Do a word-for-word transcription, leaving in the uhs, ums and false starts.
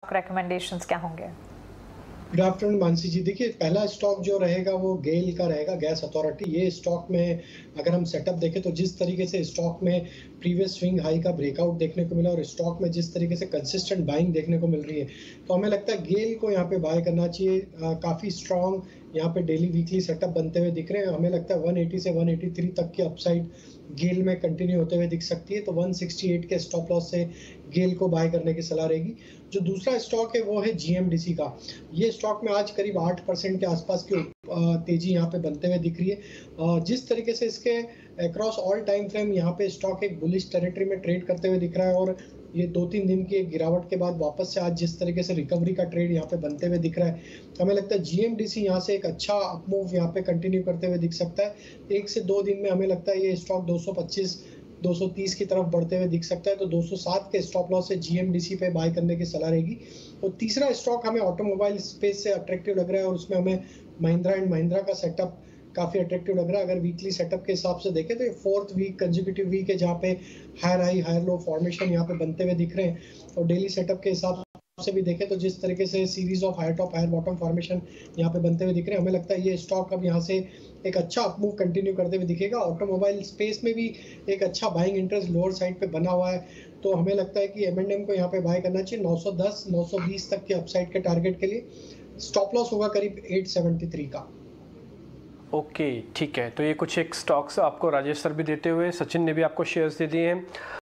Recommendations क्या होंगे? Good afternoon Mansi ji. देखिए, पहला स्टॉक जो रहेगा वो गेल का रहेगा, गैस अथॉरिटी। ये स्टॉक में अगर हम सेटअप देखें तो जिस तरीके से स्टॉक में प्रीवियस स्विंग हाई का ब्रेकआउट देखने को मिला और स्टॉक में जिस तरीके से कंसिस्टेंट बाइंग देखने को मिल रही है, तो हमें लगता है गेल को यहाँ पे बाय करना चाहिए। काफ़ी स्ट्रॉन्ग यहाँ पे डेली वीकली सेटअप बनते हुए दिख रहे हैं। हमें लगता है वन एटी से वन एटी थ्री तक की अपसाइड गेल में कंटिन्यू होते हुए दिख सकती है, तो वन सिक्सटी एट के स्टॉप लॉस से गेल को बाय करने की सलाह रहेगी। जो दूसरा स्टॉक है वो है जीएमडीसी का। ये स्टॉक में आज करीब आठ परसेंट के आसपास की तेजी यहाँ पे बनते हुए दिख रही है। जिस तरीके से इसके अक्रॉस ऑल टाइम फ्रेम यहाँ पे स्टॉक एक बुलिश टेरिटरी में ट्रेड करते हुए दिख रहा है और ये दो तीन दिन की एक गिरावट के बाद वापस से आज जिस तरीके से रिकवरी का ट्रेड यहाँ पे बनते हुए दिख रहा है, हमें लगता है जीएमडीसी यहाँ से एक अच्छा अपमूव यहाँ पे कंटिन्यू करते हुए दिख सकता है। एक से दो दिन में हमें लगता है ये स्टॉक दो सौ पच्चीस दो सौ तीस की तरफ बढ़ते हुए दिख सकता है, तो दो सौ सात के स्टॉप लॉस से जीएमडीसी पे बाय करने की सलाह रहेगी। और तीसरा स्टॉक हमें ऑटोमोबाइल स्पेस से अट्रैक्टिव लग रहा है और उसमें हमें महिंद्रा एंड महिंद्रा का सेटअप काफ़ी अट्रैक्टिव लग रहा है। अगर वीकली सेटअप के हिसाब से देखें तो ये फोर्थ वीक कंसेक्यूटिव वीक है जहाँ पे higher high higher low formation यहाँ पे बनते हुए दिख रहे हैं। और डेली सेटअप के हिसाब से भी देखें तो जिस तरीके से series of higher top higher bottom formation यहाँ पे बनते हुए दिख रहे हैं, हमें लगता है ये स्टॉक अब यहाँ से एक अच्छा अपमूव कंटिन्यू करते हुए दिखेगा। ऑटोमोबाइल स्पेस में भी एक अच्छा बाइंग इंटरेस्ट लोअर साइड पे बना हुआ है, तो हमें लगता है कि एम एंड एम को यहाँ पे बाय करना चाहिए नौ सौ दस नौ सौ बीस तक के अपसाइड के टारगेट के लिए। स्टॉप लॉस होगा करीब आठ सौ तिहत्तर का। ओके, ठीक है। तो ये कुछ एक स्टॉक्स आपको राजेश सर भी देते हुए, सचिन ने भी आपको शेयर्स दे दिए हैं।